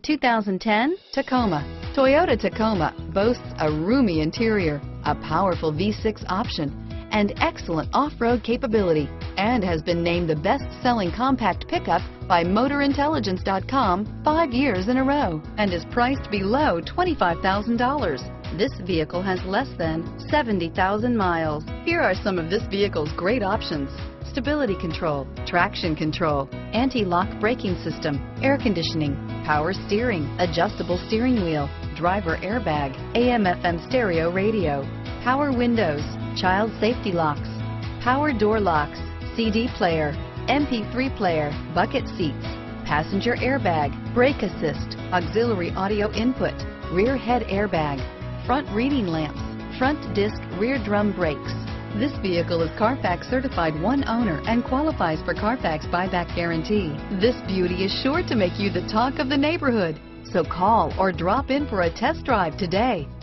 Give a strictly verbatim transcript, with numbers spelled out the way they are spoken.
two thousand ten Tacoma. Toyota Tacoma boasts a roomy interior, a powerful V six option, and excellent off-road capability, and has been named the best-selling compact pickup by Motor Intelligence dot com five years in a row, and is priced below twenty-five thousand dollars. This vehicle has less than seventy thousand miles. Here are some of this vehicle's great options: stability control, traction control, anti-lock braking system, air conditioning, power steering, adjustable steering wheel, driver airbag, A M F M stereo radio, power windows, child safety locks, power door locks, C D player, M P three player, bucket seats, passenger airbag, brake assist, auxiliary audio input, rear head airbag, front reading lamps, front disc rear drum brakes. This vehicle is Carfax certified one owner and qualifies for Carfax buyback guarantee. This beauty is sure to make you the talk of the neighborhood. So call or drop in for a test drive today.